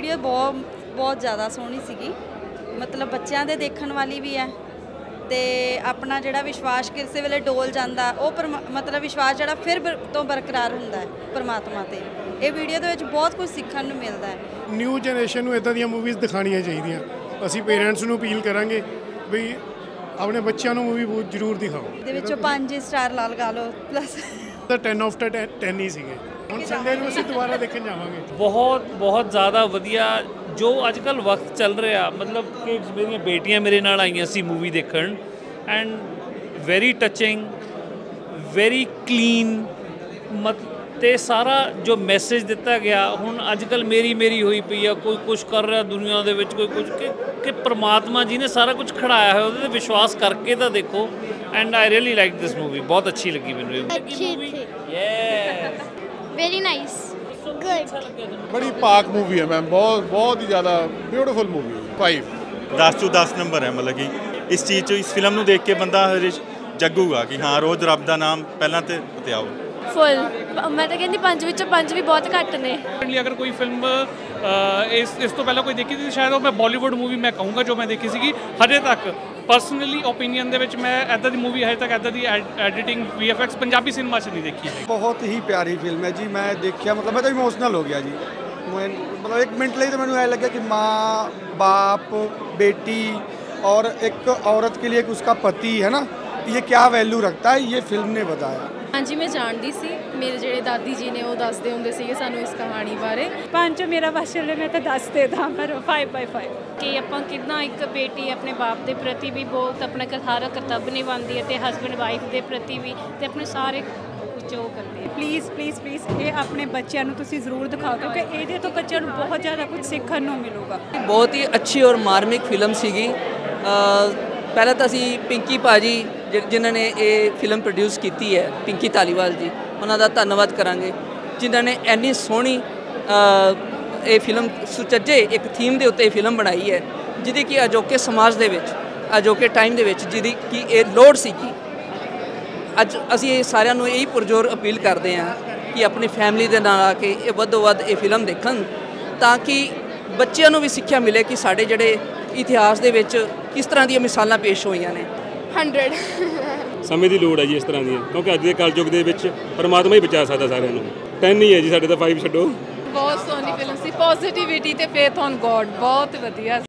Video ਬਹੁਤ ज़्यादा सोहनी सीगी, मतलब बच्चों के देखने वाली भी है तो अपना जोड़ा विश्वास किसी वेले डोल जाता मतलब विश्वास जोड़ा फिर तो बरकरार होंदा है परमात्मा ते। ये वीडियो दे विच बहुत कुछ सीखने को मिलता है। न्यू जनरेशन नूं इदां दीयां मूवीज़ दिखाणियां चाहीदियां। असीं पेरेंट्स नूं अपील करांगे भी अपने बच्चों को मूवी जरूर दिखाओ। दे विचों 5 स्टार ला लगा लो प्लस 10 ऑफ 10 ही सीगे। हुण संडे नूं असीं दोबारा देखण जावांगे। बहुत ज़्यादा वधिया जो अजकल वक्त चल रहा, मतलब कि मेरिया बेटियां मेरे नाल आईयां सी मूवी देखण and very touching, very clean, मत ते सारा जो मैसेज दिता गया हुण अजकल मेरी हुई पई है, कोई कुछ कर रहा दुनिया दे विच, कोई कुछ कि परमात्मा जी ने सारा कुछ खड़ाया है, उहदे ते विश्वास करके तो देखो। And I really like this movie, बहुत अच्छी लगी मैनूं। अच्छी थी, वेरी नाइस, गुड। बड़ी पाक मूवी है मैम, बहुत ही ज़्यादा ब्यूटीफुल मूवी है। 5 10 चों 10 नंबर है। मतलब कि इस चीज़ इस फिल्म नूं देख के बंदा जगूगा कि हाँ रोज़ रब का नाम पहला तो आओ। फुल मैं तो कहती 5 विचों 5 भी बहुत घट ने। अगर कोई फिल्म इस तो पहले कोई देखी थी शायद वो मैं बॉलीवुड मूवी मैं कहूँगा जो मैं देखी सी हजे तक परसनली ओपीनियन दे विच मैं इदां दी मूवी हजे तक इदां दी एडिटिंग VFX पंजाबी सिनेमा च नहीं देखी है। बहुत ही प्यारी फिल्म है जी। मैं देखिया मतलब मैं तो इमोशनल हो गया जी। मैं मतलब एक मिनट लिए तो मैंने ऐ लगे कि माँ बाप बेटी और एक औरत के लिए एक उसका पति है ना, ये क्या वैल्यू रखता है, ये फिल्म ने बताया। हाँ जी, मैं जानती सी, मेरे ਜਿਹੜੇ ਦਾਦੀ ਜੀ ਨੇ ਉਹ ਦੱਸਦੇ ਹੁੰਦੇ ਸੀਗੇ ਸਾਨੂੰ ਇਸ ਕਹਾਣੀ ਬਾਰੇ। 5 ਮੇਰਾ ਬਸ ਚੱਲੇ ਮੈਂ ਤਾਂ ਦੱਸ ਦੇ ਦਾਂ ਪਰ 5/5 ਕਿ ਆਪਾਂ ਕਿੰਨਾ ਇੱਕ ਬੇਟੀ ਆਪਣੇ ਬਾਪ ਦੇ ਪ੍ਰਤੀ ਵੀ ਬਹੁਤ ਆਪਣਾ ਸਾਰਾ ਕਰਤੱਵ ਨਿਭਾਉਂਦੀ ਹੈ ਤੇ ਹਸਬੈਂਡ ਵਾਈਫ ਦੇ ਪ੍ਰਤੀ ਵੀ ਤੇ ਆਪਣੇ ਸਾਰੇ ਜੋ ਕਰਦੀ ਹੈ। ਪਲੀਜ਼ ਇਹ ਆਪਣੇ ਬੱਚਿਆਂ ਨੂੰ ਤੁਸੀਂ ਜ਼ਰੂਰ ਦਿਖਾਓ ਕਿਉਂਕਿ ਇਹਦੇ ਤੋਂ ਬੱਚਿਆਂ ਨੂੰ ਬਹੁਤ ਜ਼ਿਆਦਾ ਕੁਝ ਸਿੱਖਣ ਨੂੰ ਮਿਲੂਗਾ। ਬਹੁਤ ਹੀ ਅੱਛੀ ਔਰ ਮਾਰਮਿਕ ਫਿਲਮ ਸੀਗੀ। ਪਹਿਲਾਂ ਤਾਂ ਅਸੀਂ ਪਿੰਕੀ ਭਾਜੀ ਜਿਨ੍ਹਾਂ ਨੇ ਇਹ ਫਿਲਮ ਪ੍ਰੋਡਿਊਸ ਕੀਤੀ ਹੈ, ਪਿੰਕੀ ਧਾਲੀਵਾਲ ਜੀ, ਉਹਨਾਂ ਦਾ ਧੰਨਵਾਦ ਕਰਾਂਗੇ ਜਿਨ੍ਹਾਂ ਨੇ ਇੰਨੀ ਸੋਹਣੀ ਇਹ ਫਿਲਮ ਸੁਚੱਜੇ ਇੱਕ ਥੀਮ ਦੇ ਉੱਤੇ ਇਹ ਫਿਲਮ ਬਣਾਈ ਹੈ ਜਿਹਦੀ ਕਿ ਅਜੋਕੇ ਸਮਾਜ ਦੇ ਵਿੱਚ, ਅਜੋਕੇ ਟਾਈਮ ਦੇ ਵਿੱਚ ਜਿਹਦੀ ਕਿ ਇਹ ਲੋੜ ਸੀਗੀ। ਅੱਜ ਅਸੀਂ ਇਹ ਸਾਰਿਆਂ ਨੂੰ ਇਹੀ ਪੁਰਜੋਰ ਅਪੀਲ ਕਰਦੇ ਹਾਂ ਕਿ ਆਪਣੀ ਫੈਮਿਲੀ ਦੇ ਨਾਲ ਆ ਕੇ ਇਹ ਵੱਧੋ ਵੱਧ ਇਹ ਫਿਲਮ ਦੇਖਣ ਤਾਂ ਕਿ ਬੱਚਿਆਂ ਨੂੰ ਵੀ ਸਿੱਖਿਆ ਮਿਲੇ ਕਿ ਸਾਡੇ ਜਿਹੜੇ ਇਤਿਹਾਸ ਦੇ ਵਿੱਚ ਕਿਸ ਤਰ੍ਹਾਂ ਦੀਆਂ ਮਿਸਾਲਾਂ ਪੇਸ਼ ਹੋਈਆਂ ਨੇ। 100 ਸਮੇਂ ਦੀ ਲੋੜ ਹੈ ਜੀ ਇਸ ਤਰ੍ਹਾਂ ਦੀਆਂ, ਕਿਉਂਕਿ ਅੱਜ ਦੇ ਕਲਯੁਗ ਦੇ ਵਿੱਚ ਪਰਮਾਤਮਾ ਹੀ ਬਚਾ ਸਕਦਾ ਸਾਰਿਆਂ ਨੂੰ। 10 ਹੀ ਹੈ ਜੀ ਸਾਡੇ ਤਾਂ 5 ਛੱਡੋ। ਬਹੁਤ ਸੋਹਣੀ ਫਿਲਮ ਸੀ, ਪੋਜ਼ਿਟਿਵਿਟੀ ਤੇ ਫੇਥ ਔਨ ਗੋਡ, ਬਹੁਤ ਵਧੀਆ